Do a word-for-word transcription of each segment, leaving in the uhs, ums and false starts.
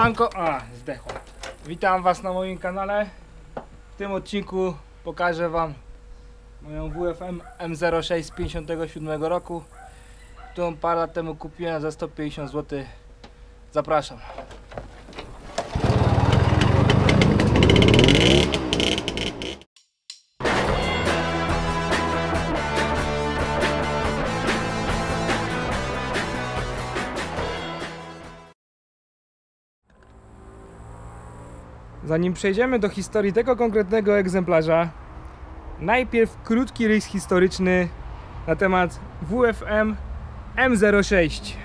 Siemanko, a zdechło. Witam Was na moim kanale. W tym odcinku pokażę Wam moją W F M M zero sześć z pięćdziesiątego siódmego roku, którą parę lat temu kupiłem za sto pięćdziesiąt złotych. Zapraszam. Zanim przejdziemy do historii tego konkretnego egzemplarza, najpierw krótki rys historyczny na temat W F M M zero sześć.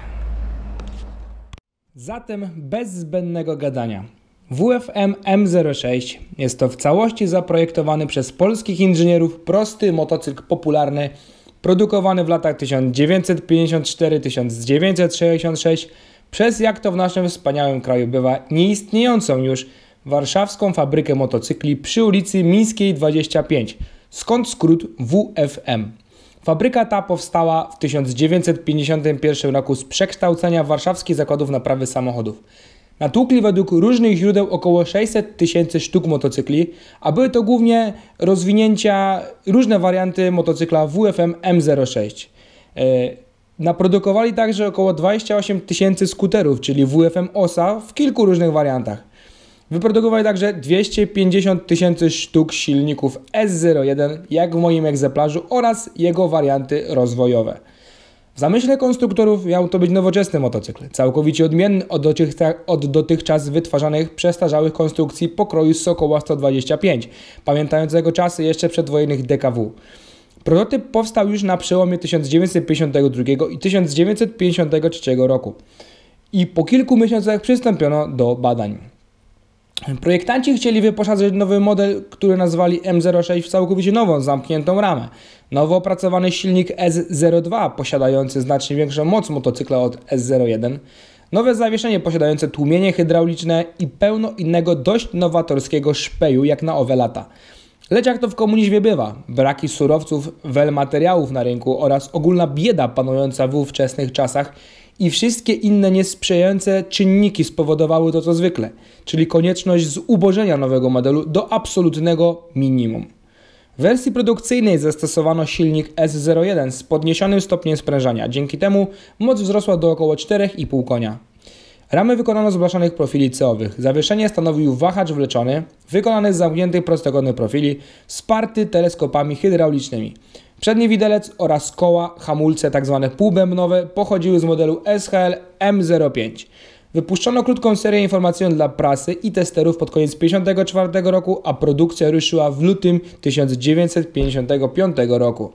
Zatem bez zbędnego gadania. W F M M zero sześć jest to w całości zaprojektowany przez polskich inżynierów prosty motocykl popularny, produkowany w latach tysiąc dziewięćset pięćdziesiąt cztery do tysiąc dziewięćset sześćdziesiąt sześć przez, jak to w naszym wspaniałym kraju bywa, nieistniejącą już warszawską fabrykę motocykli przy ulicy Mińskiej dwadzieścia pięć, skąd skrót W F M. Fabryka ta powstała w tysiąc dziewięćset pięćdziesiątym pierwszym roku z przekształcenia warszawskich zakładów naprawy samochodów. Natłukli według różnych źródeł około sześćset tysięcy sztuk motocykli, a były to głównie rozwinięcia, różne warianty motocykla W F M M zero sześć. Yy, naprodukowali także około dwadzieścia osiem tysięcy skuterów, czyli W F M O S A w kilku różnych wariantach. Wyprodukowali także dwieście pięćdziesiąt tysięcy sztuk silników S zero jeden, jak w moim egzemplarzu, oraz jego warianty rozwojowe. W zamyśle konstruktorów miał to być nowoczesny motocykl, całkowicie odmienny od, dotychczas, od dotychczas wytwarzanych przestarzałych konstrukcji pokroju Sokoła sto dwadzieścia pięć, pamiętającego czasy jeszcze przedwojennych D K W. Prototyp powstał już na przełomie tysiąc dziewięćset pięćdziesiątego drugiego i tysiąc dziewięćset pięćdziesiątego trzeciego roku i po kilku miesiącach przystąpiono do badań. Projektanci chcieli wyposażyć nowy model, który nazwali M zero sześć, w całkowicie nową, zamkniętą ramę. Nowo opracowany silnik S zero dwa, posiadający znacznie większą moc motocykla od S zero jeden. Nowe zawieszenie posiadające tłumienie hydrauliczne i pełno innego dość nowatorskiego szpeju jak na owe lata. Lecz jak to w komunizmie bywa, braki surowców, wel materiałów na rynku oraz ogólna bieda panująca w ówczesnych czasach i wszystkie inne niesprzyjające czynniki spowodowały to co zwykle, czyli konieczność zubożenia nowego modelu do absolutnego minimum. W wersji produkcyjnej zastosowano silnik S zero jeden z podniesionym stopniem sprężania, dzięki temu moc wzrosła do około czterech i pół konia. Ramy wykonano z blaszanych profili ceowych, zawieszenie stanowił wahacz wleczony, wykonany z zamkniętych prostokątnych profili, wsparty teleskopami hydraulicznymi. Przedni widelec oraz koła, hamulce tzw. półbębnowe pochodziły z modelu S H L M zero pięć. Wypuszczono krótką serię informacyjną dla prasy i testerów pod koniec tysiąc dziewięćset pięćdziesiątego czwartego roku, a produkcja ruszyła w lutym tysiąc dziewięćset pięćdziesiątego piątego roku.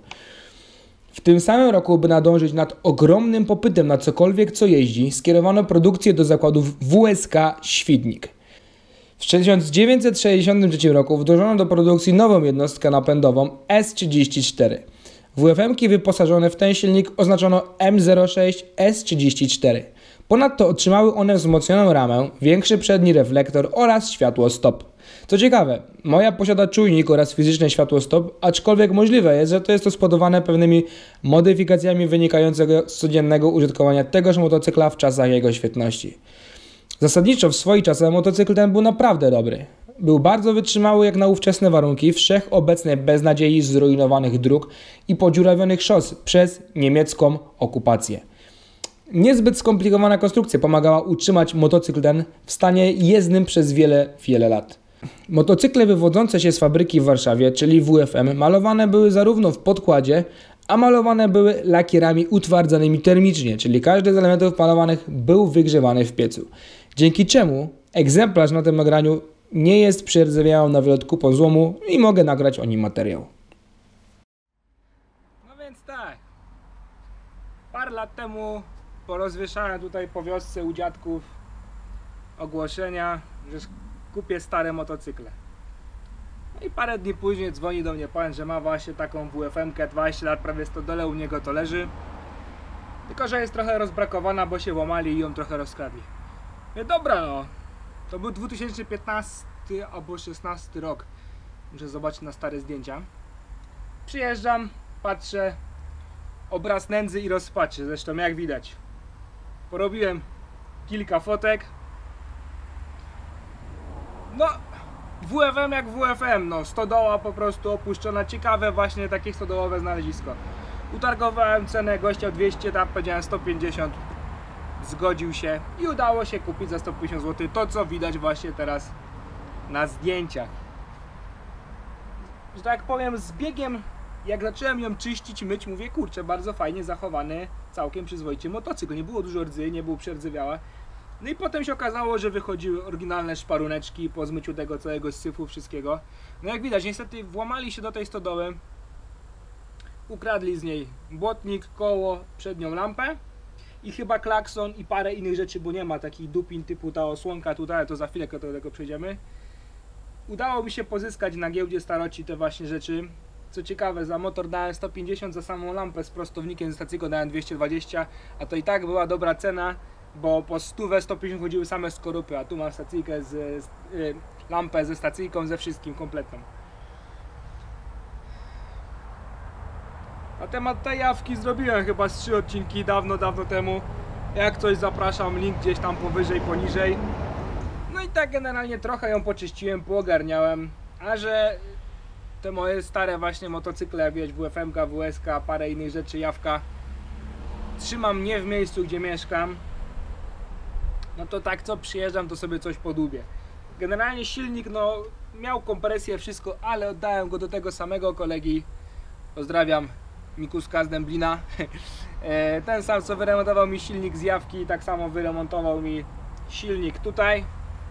W tym samym roku, by nadążyć nad ogromnym popytem na cokolwiek co jeździ, skierowano produkcję do zakładów W S K Świdnik. W tysiąc dziewięćset sześćdziesiątym trzecim roku wdrożono do produkcji nową jednostkę napędową S trzydzieści cztery. W F M-ki wyposażone w ten silnik oznaczono M zero sześć S trzydzieści cztery. Ponadto otrzymały one wzmocnioną ramę, większy przedni reflektor oraz światło stop. Co ciekawe, moja posiada czujnik oraz fizyczne światło stop, aczkolwiek możliwe jest, że to jest to spowodowane pewnymi modyfikacjami wynikającego z codziennego użytkowania tegoż motocykla w czasach jego świetności. Zasadniczo w swoich czasach motocykl ten był naprawdę dobry. Był bardzo wytrzymały jak na ówczesne warunki wszechobecnej beznadziei zrujnowanych dróg i podziurawionych szos przez niemiecką okupację. Niezbyt skomplikowana konstrukcja pomagała utrzymać motocykl ten w stanie jezdnym przez wiele, wiele lat. Motocykle wywodzące się z fabryki w Warszawie, czyli W F M, malowane były zarówno w podkładzie, a malowane były lakierami utwardzanymi termicznie, czyli każdy z elementów malowanych był wygrzewany w piecu. Dzięki czemu egzemplarz na tym nagraniu nie jest przerdzewiałą na wylot kupą złomu i mogę nagrać o nim materiał. No więc tak, parę lat temu porozwieszałem tutaj po wiosce u dziadków ogłoszenia, że kupię stare motocykle. No i parę dni później dzwoni do mnie pan, że ma właśnie taką W F M-kę, dwadzieścia lat, prawie sto dole u niego to leży. Tylko że jest trochę rozbrakowana, bo się łamali i ją trochę rozkradli. No dobra, no. To był dwa tysiące piętnasty albo szesnasty rok. Muszę zobaczyć na stare zdjęcia. Przyjeżdżam, patrzę, obraz nędzy i rozpaczy, zresztą jak widać. Porobiłem kilka fotek. W F M jak W F M, no stodoła po prostu opuszczona, ciekawe właśnie takie stodołowe znalezisko. Utargowałem cenę gościa dwieście, tam powiedziałem sto pięćdziesiąt, zgodził się i udało się kupić za sto pięćdziesiąt złotych to, co widać właśnie teraz na zdjęciach. Że tak powiem, z biegiem, jak zacząłem ją czyścić, myć, mówię, kurczę, bardzo fajnie zachowany, całkiem przyzwoicie motocykl, nie było dużo rdzy, nie był przerdzewiała. No i potem się okazało, że wychodziły oryginalne szparuneczki po zmyciu tego całego syfu, wszystkiego. No jak widać, niestety włamali się do tej stodoły, ukradli z niej błotnik, koło, przednią lampę i chyba klakson i parę innych rzeczy, bo nie ma takich dupin typu ta osłonka tutaj, ale to za chwilę do tego przejdziemy. Udało mi się pozyskać na giełdzie staroci te właśnie rzeczy. Co ciekawe, za motor dałem sto pięćdziesiąt, za samą lampę z prostownikiem ze stacyjką dałem dwieście dwadzieścia, a to i tak była dobra cena, bo po stówę, sto pięćdziesiąt chodziły same skorupy, a tu mam stacyjkę z, z y, lampę ze stacyjką, ze wszystkim kompletną. Na temat tej jawki zrobiłem chyba z trzy odcinki dawno, dawno temu. Jak coś, zapraszam, link gdzieś tam powyżej, poniżej. No i tak generalnie trochę ją poczyściłem, poogarniałem, a że te moje stare właśnie motocykle, wiesz, W F M ka, W S ka, parę innych rzeczy, jawka, trzymam nie w miejscu, gdzie mieszkam, no to tak co przyjeżdżam, to sobie coś podubię. Generalnie silnik, no, miał kompresję, wszystko, ale oddałem go do tego samego kolegi, pozdrawiam, Mikuska z Dęblina. Ten sam, co wyremontował mi silnik z jawki, tak samo wyremontował mi silnik tutaj.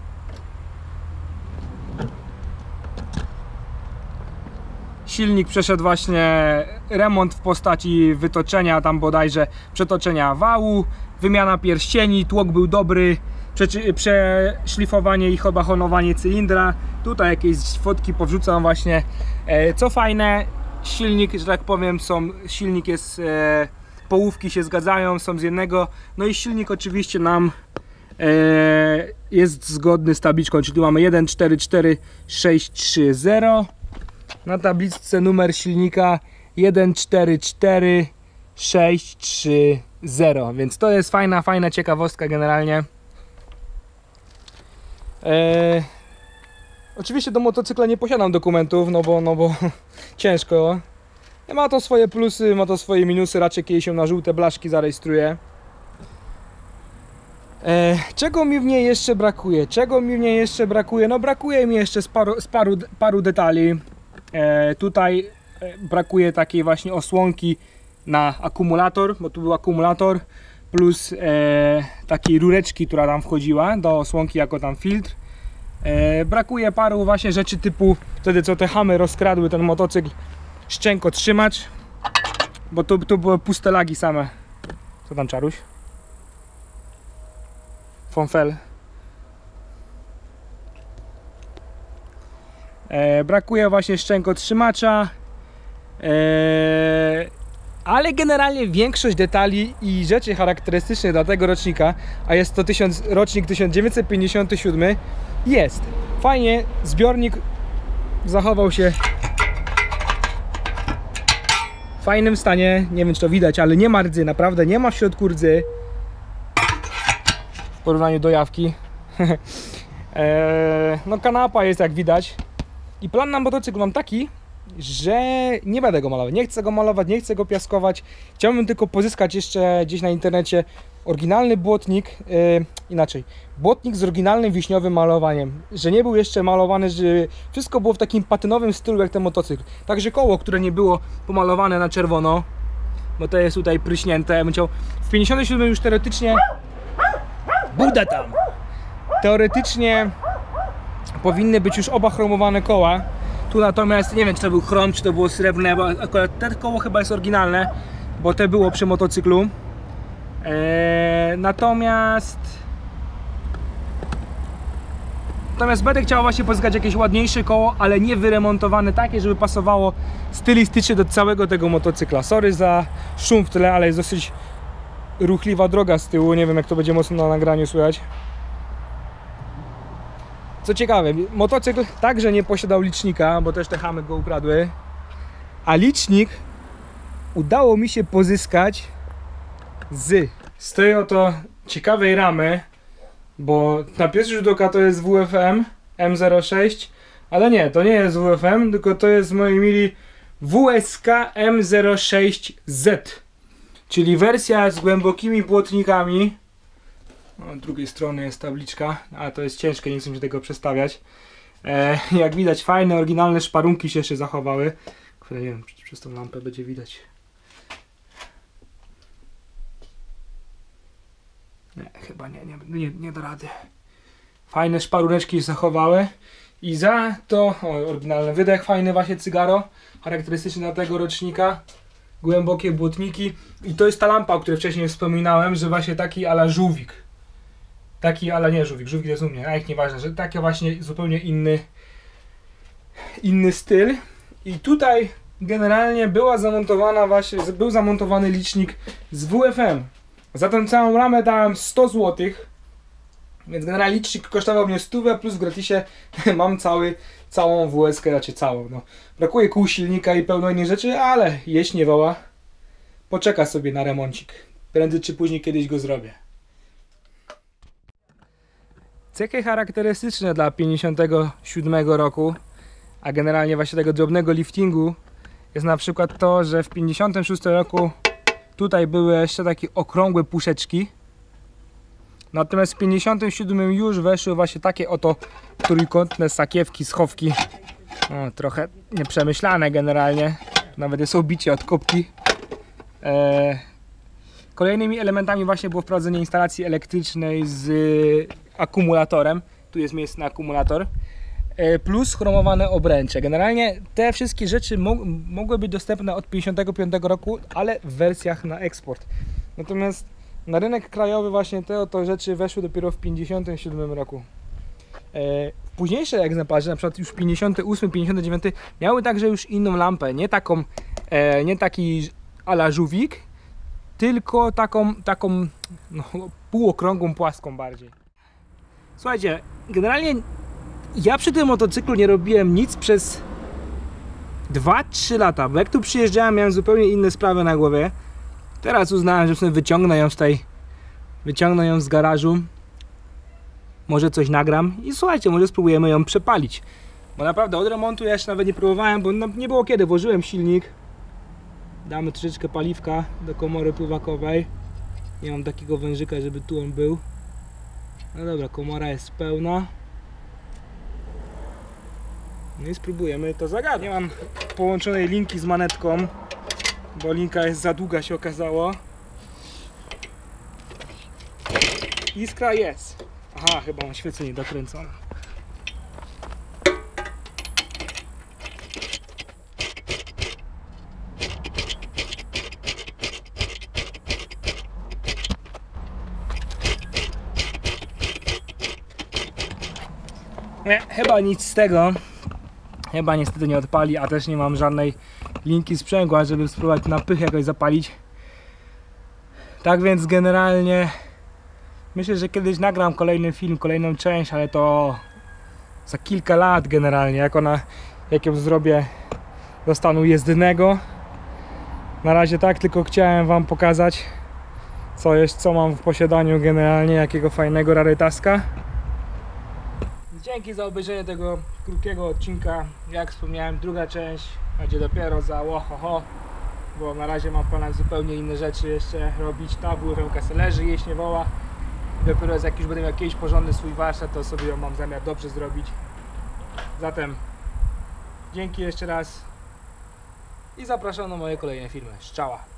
Silnik przeszedł właśnie remont w postaci wytoczenia, tam bodajże przetoczenia wału, wymiana pierścieni, tłok był dobry, przeszlifowanie i chyba honowanie cylindra. Tutaj jakieś fotki powrzucam właśnie. Co fajne, silnik, że tak powiem, są, silnik jest, e, połówki się zgadzają, są z jednego, no i silnik oczywiście nam e, jest zgodny z tabliczką, czyli tu mamy jeden cztery cztery sześć trzy zero, na tabliczce numer silnika jeden cztery cztery sześć trzy zero, więc to jest fajna, fajna ciekawostka generalnie. E, Oczywiście do motocykla nie posiadam dokumentów, no bo, no bo ciężko. Ma to swoje plusy, ma to swoje minusy, raczej kiedyś się na żółte blaszki zarejestruję. E, czego mi w niej jeszcze brakuje? Czego mi w niej jeszcze brakuje? No brakuje mi jeszcze z paru, z paru, paru detali. E, tutaj brakuje takiej właśnie osłonki na akumulator, bo tu był akumulator, plus e, takiej rureczki, która tam wchodziła do osłonki jako tam filtr. E, brakuje paru właśnie rzeczy typu wtedy co te hamy rozkradły ten motocykl, szczękotrzymacz, bo tu, tu były puste lagi same. Co tam, Czaruś? Fonfel. E, brakuje właśnie szczękotrzymacza, e, ale generalnie większość detali i rzeczy charakterystycznych dla tego rocznika, a jest to tysiąc, rocznik tysiąc dziewięćset pięćdziesiąty siódmy, jest. Fajnie, zbiornik zachował się w fajnym stanie, nie wiem czy to widać, ale nie ma rdzy, naprawdę nie ma w środku rdzy w porównaniu do jawki. eee, no kanapa jest jak widać i plan na motocykl mam taki, że nie będę go malować, nie chcę go malować, nie chcę go piaskować, chciałbym tylko pozyskać jeszcze gdzieś na internecie oryginalny błotnik, yy, inaczej, błotnik z oryginalnym wiśniowym malowaniem, że nie był jeszcze malowany, że wszystko było w takim patynowym stylu jak ten motocykl, także koło, które nie było pomalowane na czerwono, bo to jest tutaj pryśnięte, ja bym chciał, w pięćdziesiątym siódmym już teoretycznie, buda tam, teoretycznie powinny być już oba chromowane koła. Tu natomiast nie wiem czy to był chrom, czy to było srebrne, bo akurat te koło chyba jest oryginalne, bo te było przy motocyklu. Eee, natomiast Natomiast będę chciał właśnie pozyskać jakieś ładniejsze koło, ale nie wyremontowane takie, żeby pasowało stylistycznie do całego tego motocykla. Sorry za szum w tle, ale jest dosyć ruchliwa droga z tyłu, nie wiem jak to będzie mocno na nagraniu słychać. Co ciekawe, motocykl także nie posiadał licznika, bo też te chamy go ukradły, a licznik udało mi się pozyskać z, z tej oto ciekawej ramy, bo na pierwszy rzut oka to jest W F M M zero sześć, Ale nie, to nie jest W F M, tylko to jest, moi mili, W S K M zero sześć Z. Czyli wersja z głębokimi błotnikami. O, od drugiej strony jest tabliczka, a to jest ciężkie, nie chcę się tego przestawiać. E, jak widać, fajne, oryginalne szparunki się jeszcze zachowały, które nie wiem, przez tą lampę będzie widać. Nie, chyba nie, nie, nie, nie da rady. Fajne szparuneczki się zachowały. I za to, o, oryginalny wydech, fajny właśnie cygaro, charakterystyczny dla tego rocznika. Głębokie błotniki. I to jest ta lampa, o której wcześniej wspominałem, że właśnie taki ala żółwik. Taki ala nie żółwik, żółwik jest u mnie, a jak nieważne, że taki właśnie zupełnie inny inny styl. I tutaj generalnie była zamontowana właśnie, był zamontowany licznik z W F M. Za tę całą ramę dałem sto złotych. Więc generalnie licznik kosztował mnie stówę, plus w gratisie mam cały, całą W S K, znaczy całą. No. Brakuje kół silnika i pełno innych rzeczy, ale jeść nie woła. Poczeka sobie na remoncik. Prędzej czy później kiedyś go zrobię. Cechy charakterystyczne dla pięćdziesiątego siódmego roku, a generalnie właśnie tego drobnego liftingu, jest na przykład to, że w pięćdziesiątym szóstym roku tutaj były jeszcze takie okrągłe puszeczki. Natomiast w pięćdziesiątym siódmym już weszły właśnie takie oto trójkątne sakiewki, schowki. O, trochę nieprzemyślane generalnie. Nawet jest obicie od kopki. Eee, kolejnymi elementami właśnie było wprowadzenie instalacji elektrycznej z akumulatorem. Tu jest miejsce na akumulator. Eee, plus chromowane obręcze. Generalnie te wszystkie rzeczy mo mogły być dostępne od pięćdziesiątego piątego roku, ale w wersjach na eksport. Natomiast na rynek krajowy właśnie te oto rzeczy weszły dopiero w pięćdziesiątym siódmym roku. E, późniejsze egzemplarze, na przykład już pięćdziesiąty ósmy, pięćdziesiąty dziewiąty miały także już inną lampę, nie taką, e, nie taki ala żółwik, tylko taką, taką no, półokrągłą, płaską bardziej. Słuchajcie, generalnie ja przy tym motocyklu nie robiłem nic przez dwa trzy lata, bo jak tu przyjeżdżałem, miałem zupełnie inne sprawy na głowie. Teraz uznałem, że sobie wyciągnę ją z tej, wyciągnę ją z garażu, może coś nagram i słuchajcie, może spróbujemy ją przepalić. Bo naprawdę od remontu ja jeszcze nawet nie próbowałem, bo no, nie było kiedy, włożyłem silnik. Damy troszeczkę paliwka do komory pływakowej. Nie mam takiego wężyka, żeby tu on był. No dobra, komora jest pełna. No i spróbujemy to zagadnąć. Nie mam połączonej linki z manetką, bo linka jest za długa, się okazało. Iskra jest. Aha, chyba mam świecenie dokręcone. Nie, chyba nic z tego. Chyba niestety nie odpali, a też nie mam żadnej linki sprzęgła, żeby spróbować na pych jakoś zapalić. Tak więc generalnie myślę, że kiedyś nagram kolejny film, kolejną część, ale to za kilka lat generalnie, jak ona, jak ją zrobię do stanu jezdnego. Na razie tak, tylko chciałem wam pokazać, co jest, co mam w posiadaniu generalnie, jakiego fajnego rarytaska. Dzięki za obejrzenie tego krótkiego odcinka. Jak wspomniałem, druga część będzie dopiero za łohoho, bo na razie mam w planach zupełnie inne rzeczy jeszcze robić. Ta W F M-ka se leży, jeść nie woła. Dopiero jak już będę miał jakiś porządny swój warsztat, to sobie ją mam zamiar dobrze zrobić. Zatem dzięki jeszcze raz i zapraszam na moje kolejne filmy. Szczała!